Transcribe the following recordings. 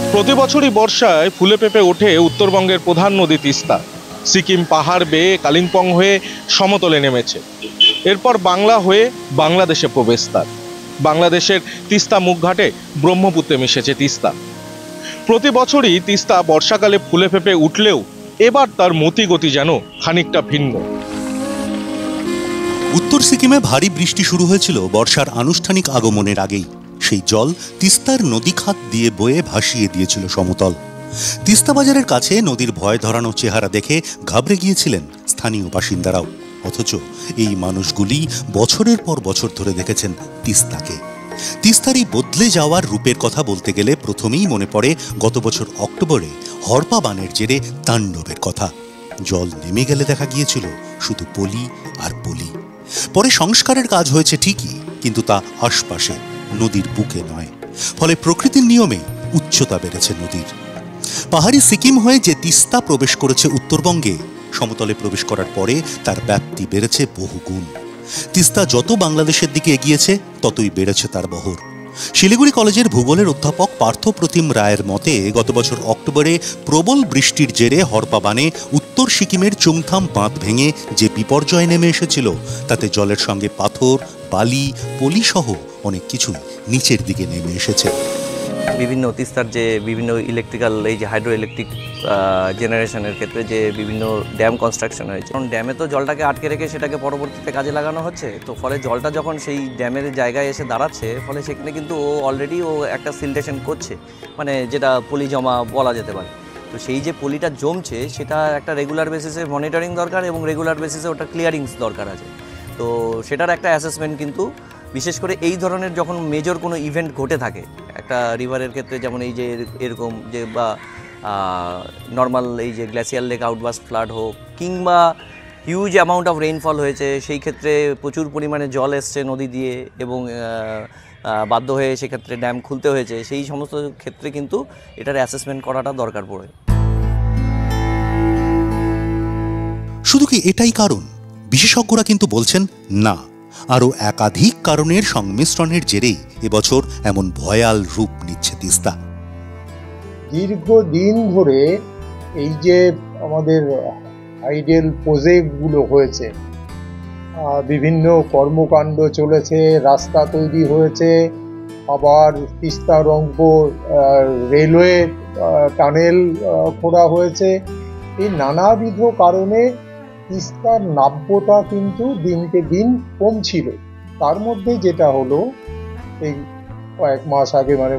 প্রতি বছরই বর্ষায় ফুলে ফেঁপে ওঠে উত্তরবঙ্গের প্রধান নদী তিস্তা। সিকিম পাহাড় বেয়ে কালিম্পং হয়ে সমতলে নেমেছে, এরপর বাংলা হয়ে বাংলাদেশে প্রবেশ তার। বাংলাদেশের তিস্তা মুখঘাটে ব্রহ্মপুত্রে মিশেছে তিস্তা। প্রতি বছরই তিস্তা বর্ষাকালে ফুলে ফেঁপে উঠলেও এবার তার মতিগতি যেন খানিকটা ভিন্ন। উত্তর সিকিমে ভারী বৃষ্টি শুরু হয়েছিল বর্ষার আনুষ্ঠানিক আগমনের আগেই। সেই জল তিস্তার নদী খাত দিয়ে বয়ে ভাসিয়ে দিয়েছিল সমতল। তিস্তা বাজারের কাছে নদীর ভয় ধরানো চেহারা দেখে ঘাবড়ে গিয়েছিলেন স্থানীয় বাসিন্দারাও। অথচ এই মানুষগুলি বছরের পর বছর ধরে দেখেছেন তিস্তাকে। তিস্তার এই বদলে যাওয়ার রূপের কথা বলতে গেলে প্রথমেই মনে পড়ে গত বছর অক্টোবরে হরপা বানের জেরে তাণ্ডবের কথা। জল নেমে গেলে দেখা গিয়েছিল শুধু পলি আর পলি। পরে সংস্কারের কাজ হয়েছে ঠিকই, কিন্তু তা আশপাশে, নদীর বুকে নয়। ফলে প্রকৃতির নিয়মে উচ্চতা বেড়েছে নদীর। পাহাড়ি সিকিম হয়ে যে তিস্তা প্রবেশ করেছে উত্তরবঙ্গে, সমতলে প্রবেশ করার পরে তার ব্যাপ্তি বেড়েছে বহুগুণ। তিস্তা যত বাংলাদেশের দিকে এগিয়েছে ততই বেড়েছে তার বহর। শিলিগুড়ি কলেজের ভূগোলের অধ্যাপক পার্থপ্রতিম রায়ের মতে গত বছর অক্টোবরে প্রবল বৃষ্টির জেরে হরপা বানে উত্তর সিকিমের চুংথাম বাঁধ ভেঙে যে বিপর্যয় নেমে এসেছিল, তাতে জলের সঙ্গে পাথর, বালি, পলি সহ অনেক কিছুই নিচের দিকে নেমে এসেছে। বিভিন্ন তিস্তার যে বিভিন্ন ইলেকট্রিক্যাল এই যে হাইড্রো ইলেকট্রিক জেনারেশনের ক্ষেত্রে যে বিভিন্ন ড্যাম কনস্ট্রাকশন হয়েছে, কারণ ড্যামে তো জলটাকে আটকে রেখে সেটাকে পরবর্তীতে কাজে লাগানো হচ্ছে। তো ফলে জলটা যখন সেই ড্যামের জায়গায় এসে দাঁড়াচ্ছে, ফলে সেখানে কিন্তু ও একটা সিলটেশন করছে, মানে যেটা পলি জমা বলা যেতে পারে। তো সেই যে পলিটা জমছে সেটা একটা রেগুলার বেসিসে মনিটরিং দরকার এবং রেগুলার বেসিসে ওটা ক্লিয়ারিংস দরকার আছে। তো সেটার একটা অ্যাসেসমেন্ট কিন্তু বিশেষ করে এই ধরনের যখন মেজর কোনো ইভেন্ট ঘটে থাকে একটা রিভারের ক্ষেত্রে, যেমন এই যে এরকম যে বা নর্মাল এই যে গ্লেসিয়ার লেক আউটবাস্ট ফ্লাড হোক, কিংবা হিউজ অ্যামাউন্ট অফ রেইনফল হয়েছে, সেই ক্ষেত্রে প্রচুর পরিমাণে জল এসছে নদী দিয়ে এবং বাধ্য হয়ে সেক্ষেত্রে ড্যাম খুলতে হয়েছে, সেই সমস্ত ক্ষেত্রে কিন্তু এটার অ্যাসেসমেন্ট করাটা দরকার পড়ে। শুধু কি এটাই কারণ? বিশেষজ্ঞরা কিন্তু বলছেন না, আরও একাধিক কারণের সংমিশ্রণের জেরেই এবছর এমন ভয়াল রূপ নিচ্ছে তিস্তা। দীর্ঘদিন ধরে এই যে আমাদের আইডেল প্রজেক্টগুলো হয়েছে, বিভিন্ন কর্মকাণ্ড চলেছে, রাস্তা তৈরি হয়েছে, আবার তিস্তা রংপুর রেলওয়ে টানেল খোঁড়া হয়েছে। এই নানাবিধ কারণে তিস্তার নাব্যতা কিন্তু দিনকে দিন কমছিল। তার মধ্যে যেটা হলো এই কয়েক মাস আগে, মানে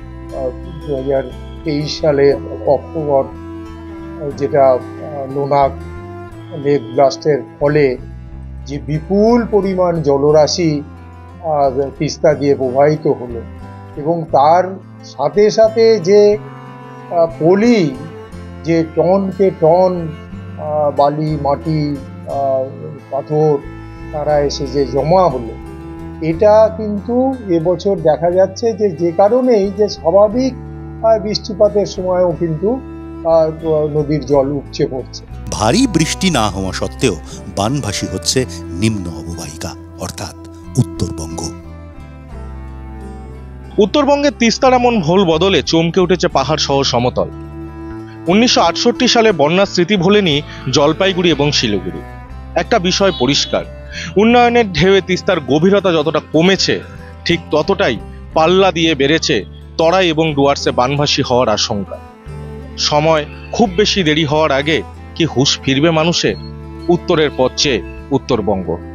2023 সালে অক্টোবর, যেটা লোনাক লেক ব্লাস্টের ফলে যে বিপুল পরিমাণ জলরাশি তিস্তা দিয়ে প্রবাহিত হলো, এবং তার সাথে সাথে যে পলি, যে টনকে টন বালি, মাটি, পাথর তারা এসে যে জমা হলো, এটা কিন্তু এবছর দেখা যাচ্ছে যে কারণেই যে স্বাভাবিক বৃষ্টিপাতের সময়ও কিন্তু নদীর জল উপচে পড়ছে। ভারী বৃষ্টি না হওয়া সত্ত্বেও বানভাসী হচ্ছে নিম্ন অববাহিকা, অর্থাৎ উত্তরবঙ্গ। উত্তরবঙ্গের তিস্তার এমন ভোল বদলে চমকে উঠেছে পাহাড় সহ সমতল। 1968 সালে বন্যার স্মৃতি ভোলেনি জলপাইগুড়ি এবং শিলিগুড়ি। একটা বিষয় পরিষ্কার, উন্নয়নের ঢেউয়ে তিস্তার গভীরতা যতটা কমেছে, ঠিক ততটাই পাল্লা দিয়ে বেড়েছে তরাই এবং ডুয়ার্সে বানভাসী হওয়ার আশঙ্কা। সময় খুব বেশি দেরি হওয়ার আগে কি হুঁশ ফিরবে মানুষের? উত্তরের পথ চেয়ে উত্তরবঙ্গ।